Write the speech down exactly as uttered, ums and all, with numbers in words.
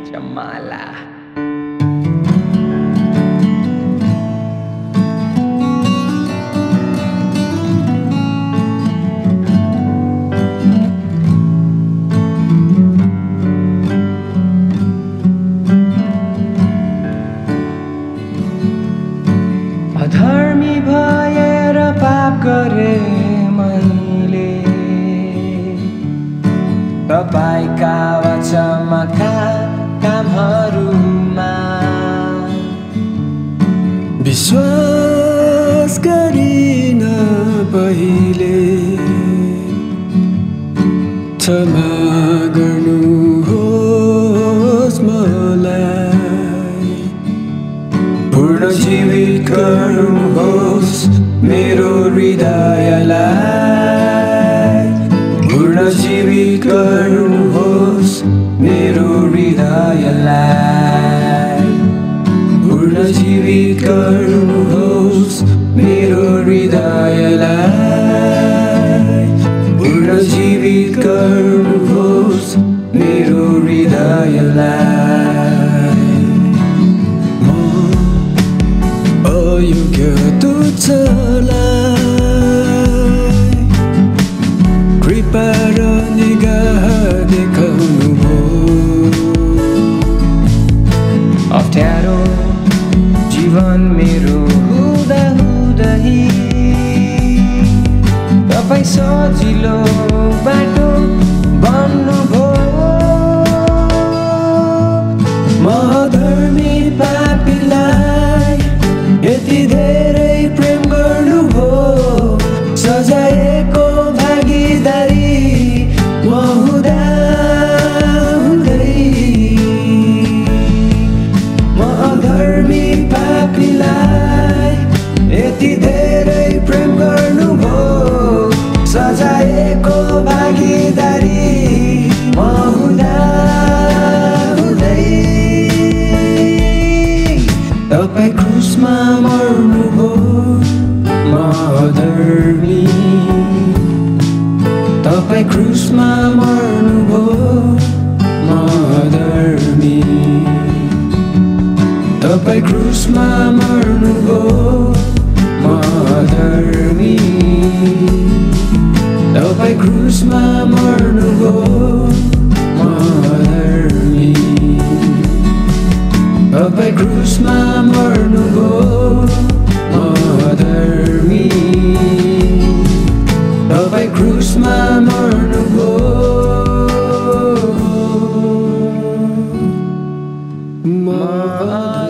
Jamala. अधर्मी भएर पाप गरे मैले तपाईका वचनका कामहरूमा विश्वास गरिन पहिले क्षमा गर्नुहोस् मलाई पूर्ण जीवित गर्नुहोस् मेरो हृदयलाई पूर्ण जीवित गर्नुहोस् मेरो हृदयलाई पूर्ण जीवित गर्नुहोस् मेरो हृदयलाई पूर्ण जीवित गर्नुहोस् मेरो हृदयलाई म अयोग्य तुच्छलाई कृपा र निगाह देखाउनुभयो अप्ठ्यारो जीवन मेरो हुँदा हुँदै तपाईँ सजिलो बाटो बन्नुभयो म अधर्मी पापीलाई यति धेरै प्रेम गर्नुभयो सजायको भागीदारी म हुँदा हुँदै म अधर्मी पापीलाई यति धेरै प्रेम गर्नुभयो सजायको भागीदारी म हुँदा हुँदै तपाईँ क्रुसमा मर्नुभयो म अधर्मी तपाईँ क्रुसमा मर्नुभयो म अधर्मी तपाईँ क्रुसमा मर्नुभयो म अधर्मी तपाईँ क्रुसमा मर्नुभयो म अधर्मी तपाईँ क्रुसमा मर्नुभयो म अधर्मी तपाईँ क्रुसमा मर्नुभयो म